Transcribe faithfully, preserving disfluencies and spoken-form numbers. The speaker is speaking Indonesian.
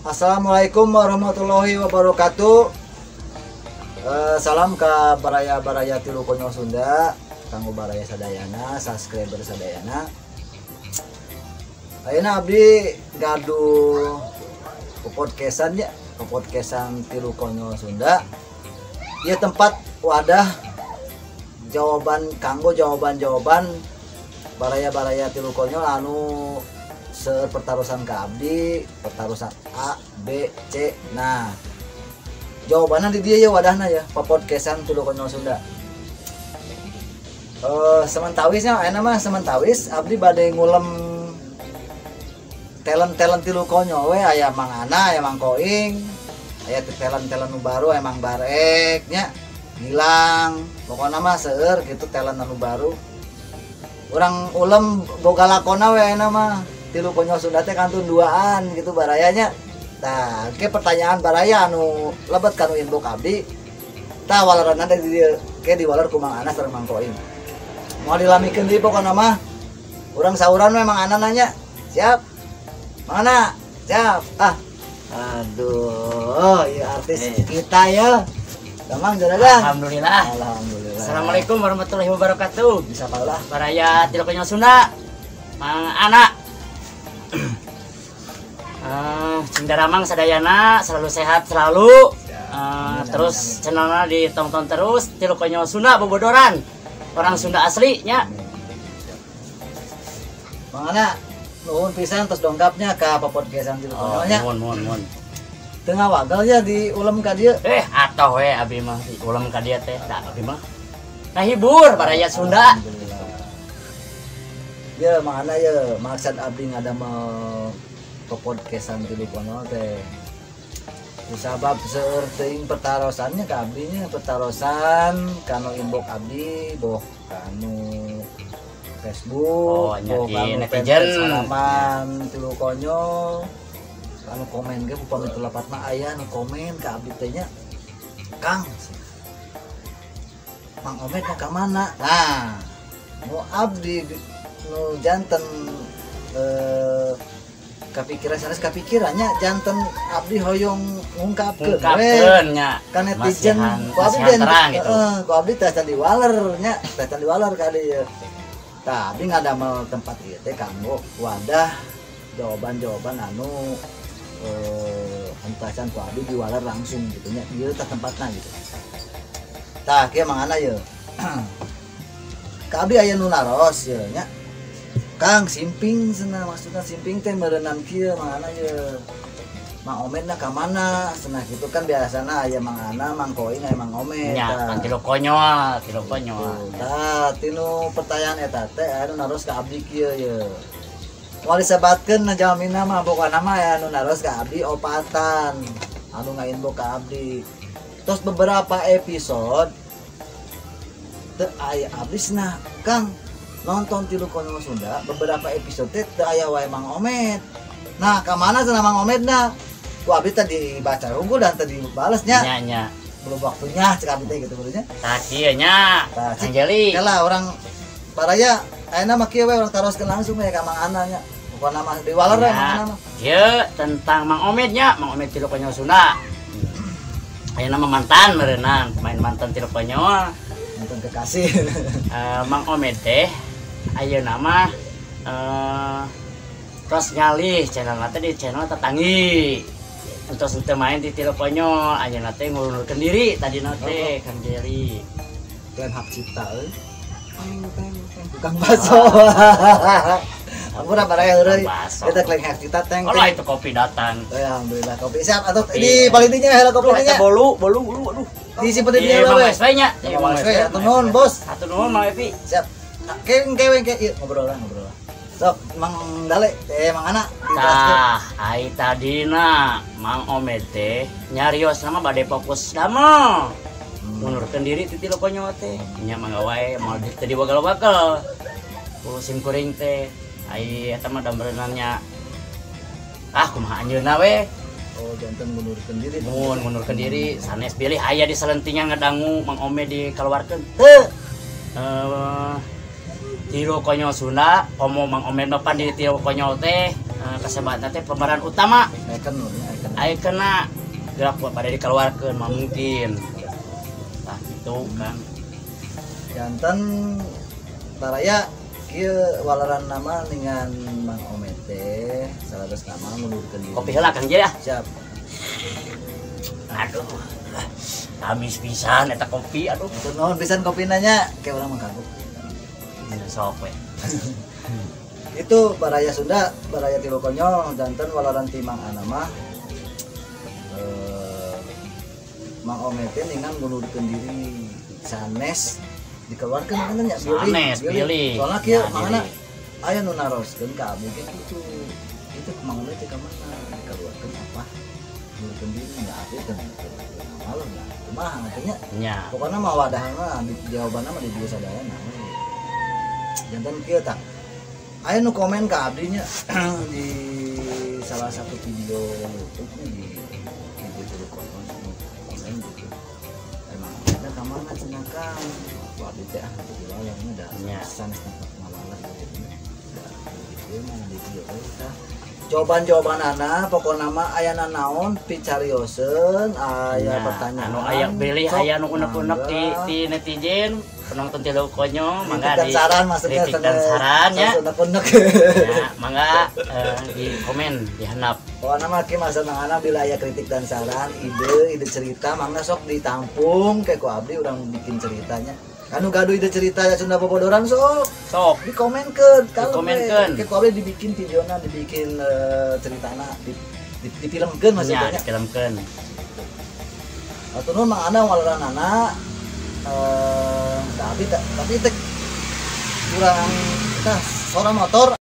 Assalamualaikum warahmatullahi wabarakatuh. Uh, salam ke baraya-baraya tilu konyol Sunda, kanggo baraya sadayana, subscriber sadayana. Ayeuna abdi gaduh ke podcastan ya, ke podcastan tilu konyol Sunda. Ieu tempat wadah jawaban kanggo jawaban-jawaban baraya-baraya tilu konyol anu seueur pertarusan ke abdi, pertarusan A, B, C. Nah, jawabannya di dia ya wadahna ya, podcastan tilu konyol Sunda. Eh, sementawis nya aya mah sementawis abdi bade ngulem talent-talent tilu konyol we, aya Mang Ana, aya Mang Koing, aya talent-talent nu baru emang barek nya, Gilang. Pokona mah seueur gitu talent anu baru. Urang ulem boga lakona we aya mah. Tilu konyol Sunda teh kantun duaan gitu barayanya. Nah, ke pertanyaan baraya anu lebet kanu inbox abdi. Tah walerana teh di ke di waler ku Mang Ana sareng Mang Koing. Mau dilamikeun deui pokona mah. Urang sauran we Mang Ana nanya. Siap. Mang Ana, siap. Ah. Aduh, ya artis eh. kita ya. Gampang juragan. Alhamdulillah. Alhamdulillah. Assalamualaikum warahmatullahi wabarakatuh. Bisa paulah baraya tilu konyol Sunda. Mang Ana. Uh, Cindaramang sadayana selalu sehat selalu uh, terus channelnya ditonton terus tilu konyol Sunda bobodoran orang Sunda aslinya. Mana nuhun pisan terus dongkapnya ke podcastan tilu konyolnya. Oh, mohon mohon mohon. Tengah wagalnya di ulem ka dieu. Eh atoh we abi mah di ulem ka dieu teh da abi mah ngahibur baraya Sunda. Ya mana ya maksud abdi ngadamel ke podcastan tilu konyol teh sabab seueur teuing pertarosannya ke abdinya pertarosan kanu inbox abdi boh kanu Facebook, oh, boh kanu netizen salaman tilu konyol kanu komen ge upami teu lapat mah aya nu komen ka abdi teh nya Kang Mang Omet mah ka mana. Nah nu abdi nu janten eh kapikiran sanes kapikirannya janten abdi hoyong ngungkapkeun ngungkapkeun nya ka netizen ku abdi gitu. Heeh, ku abdi teh tadi waler nya, teh tadi waler ka dieu. Tah abdi ngadamel tempat ieu teh kanggo wadah jawaban-jawaban anu eh hentasan ku abdi diwaler langsung gitu nya. Ieu teh tempatna gitu. Tah kieu mangana ye. Ka abdi aya nu naros ye nya. Kang simping cenah maksudna simping teh meureunnan kieu Mang Ana ye. Mang Omet na ka mana? Cenah kitu kan biasana aya Mang Ana, Mang Koing, aya Mang Omet. Nya, kan tilu konyol, tilu konyol. Tah, tinu pertanyaan eta teh anu naros ka abdi kieu ye. Moal disebatkeun na jaminna mah pokona mah anu naros ka abdi opatan. Anu ngainbox ka abdi. Terus beberapa episode teu aya abdi cenah, Kang nonton tilu konyol Sunda beberapa episode teh aya wae Mang Omet. Nah, ka mana cenah Mang Ometna? Ku abdi teh dibaca unggul dan teh dibalesnya. Nya nya. Belum waktunya cek abdi teh gitu benernya. Tah kieu nya. Anjeli. Kala orang baraya ayeuna mah kieu we urang taroskeun langsung we ka Mang Ana nya. Pokona mah di waler we Mang Ana mah. Ieu tentang Mang Omet nya, Mang Omet tilu konyol Sunda. Ayeuna mah mantan meureunnan, pemain mantan tilu konyol. Mantan kekasih. uh, Mang Omet teh ayeuna mah eh terus ngalih channel teh di channel Tetanggi. Terus teu main di tilu konyol, ayeuna teh ngurungkeun diri tadina teh Kang Jerry. Kalian hak cipta euy. Tukang baso. Ampura baraya euy. Eta klaim hak cipta teh. Kalau itu kopi datang. Alhamdulillah kopi siap atau di palitinya heula kopinya. Eta bolu, bolu, bolu aduh. Disimpen di dieu we. Mang S W nya. Mang S W atuh nuhun bos. Atuh nuhun Mang Evi. Siap. Keweng keweng ke ieu ngobrol lah ngobrol. Sok Mang Dale teh Mang Ana. Tah, ai tadina Mang Omet teh nyarios sama bade fokus damel. Mundurkeun diri ti tilu konyol teh. Nya mangga wae moal teu diwagal-wagal. Ku sim kuring teh ai eta mah dambeunannya. Ah kumaha anjeunna we. Oh janten mundurkeun diri. Mun mundurkeun diri sanes pilih aya di salentingnya ngadangu Mang Omet dikeluarkeun. Teu. Eh tilu konyol Sunda, komo Mang Omet bapan di tilu konyol teh uh, kasebatan teh pemeran utama icon icon aya kena gerak pada dikeluarkeun mah mungkin tah itu kan jantan baraya kieu walaran nama dengan Mang Omet teh salados nama ngundurkeun diri kopi heula Kang Jaya siap aduh kamis pisan eta kopi aduh itu nuhun pisan kopina nya kayak urang mah kagok dina sok we itu baraya Sunda baraya Tilu Konyol jantan walaran timang anama eh, Mang Omet teh ningan ngundurkeun diri sanes dikeluarkan kan nya sanes pilih soalnya kieu Nah, mangana pilih. aya nu naroskeun ka abdi ge kitu itu Mang Omet teh ka mana dikeluarkan apa ngundurkeun diri nya abdi teh malam lah kumaha atunya nya pokoknya mah wadahna jawabanna mah di dieu sadayana jantan kieu tah aya nu komen ka abdi nya di salah satu video YouTube nya di video Tilu Konyol komen gitu emang ada ka mana cenah Kang abdi teh ah di layarnya da Nya. sanes tempat ngalalah gitu dia mah di video teh jawaban-jawaban anak pokoknya mah ayana naon picarioseun aya Nya, pertanyaan anu aya pilih sok, aya nu unek-unek di, mangga. di netizen penonton Tilu Konyol mangga Kritik dan di saran maksudnya kritik dan saran ya unek-unek ya mangga eh, di komen di handap pokoknya mah ki masa nangana bila aya kritik dan saran ide ide cerita mangga sok ditampung kayak ku abdi urang bikin ceritanya kanu gaduh ide cerita ya Sunda Bobodoran sok sok dikomenkeun kalau Dikomenkeun. kayak ku abdi dibikin videona dibikin uh, ceritana di, di, difilmkeun maksudnya nya difilmkeun atau nu mang ana walaran anak eh tapi tapi teh kurang kita seorang motor